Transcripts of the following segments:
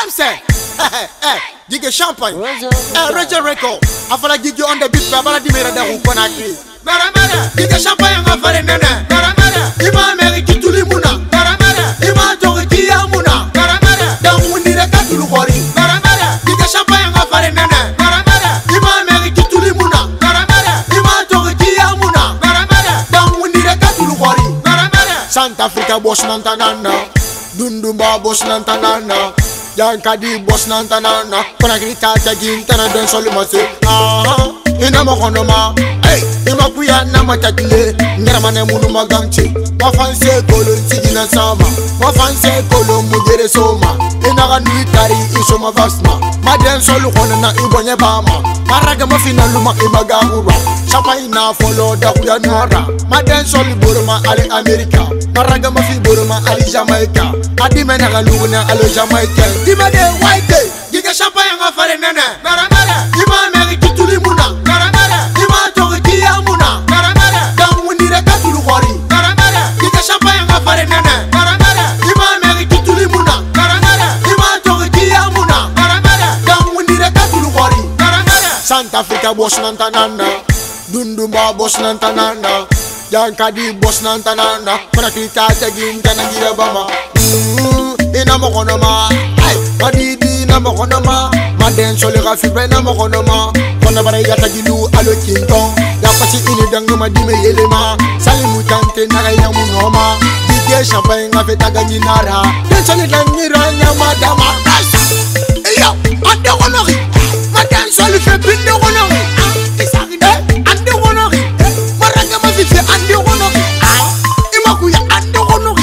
say, Gigi Champagne, Roger Record. I feel like Gigi on the beat, but I didn't know who can agree. Maramada, Gigi Champagne, I'm for the nana. Maramada, Ima America to Limuna. Maramada, Ima Toriki Amuna. Maramada, down when the Catulu Hori. Maramada, Gigi Champagne, I'm for the nana. Maramada, Ima America to Limuna. Maramada, Ima Toriki Amuna. Maramada, down when the Catulu Hori. Maramada, Santa Africa Boss Nantanana. Dundumba Boss Nantanana. Yankadi boss nantanana, kona grita tagin tana don solumase. Ina mokonoma, hey, ima kuya na matakile, ngeramane munu maganchi. Wafanse kolo nsigina sama, wafanse kolo mugere soma. Ina ganui tari isoma vasma, maden solu kona na ibonye bama. Maraga mafina luma imagahura, shapa ina follow da kuya nara. Maden solu boroma ali Amerika, maraga mafi boroma ali Jamaica. Adime na galuna ali Jamaica. Dima de white, Gigi Champagne nga fare nene. Maramada, Ima America to Limuna. Maramada, Ima Toriki Amuna. Maramada, down when the Catulu Hori. Maramada, Gigi Champagne nga fare nene. Maramada, Ima America to Limuna. Maramada, Ima Toriki Amuna. Maramada, down when the Catulu Hori. Maramada, Santa Africa boss nantanana, Dundumba boss nantanana, Yankadi boss nantanana, kona kita tagin tanangira bama. Ina mokonoma, Madidi na mokonoma, Maden soli rafibe na mokonoma. Kona bara yata gilu alo kinton, ya pasi ini dangu madime yelema. Salimu tante nara ya munoma, Gigi Champagne nga feta ganyi nara. Den soli dangira nya madama. Eyo, ande wonori, Maden soli fe binde wonori. Ande wonori, Maranga ma fife ande wonori. Imakuya ande wonori.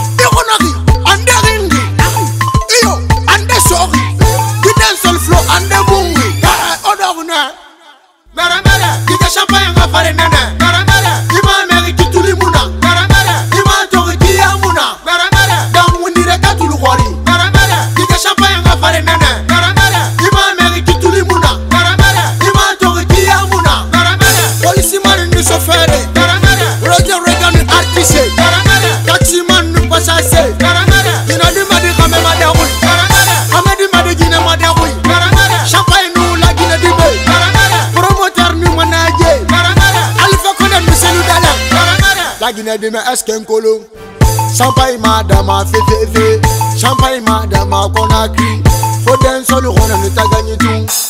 Maramada, Gigi Champagne nga fare nene. Maramada, Ima America to Limuna. Maramada, Ima Toriki Amuna. Maramada, down when the Catulu Hori. Maramada, Gigi Champagne nga fare nene. Maramada, Ima America to Limuna. Maramada, Ima Toriki Amuna. Maramada, policeman ni sofere. Maramada, Roger Regan ni artiste. Maramada, taximan ni passager. Maramada, ina di madi kame madawi. Maramada, amadi madi gine madawi. Maramada, Champagne nu la gine di be. La Guinée de mes eskenkolo, Champagne madama fefe, Champagne madama Conakry, faut d'un seul rôle ne t'a gagné tout.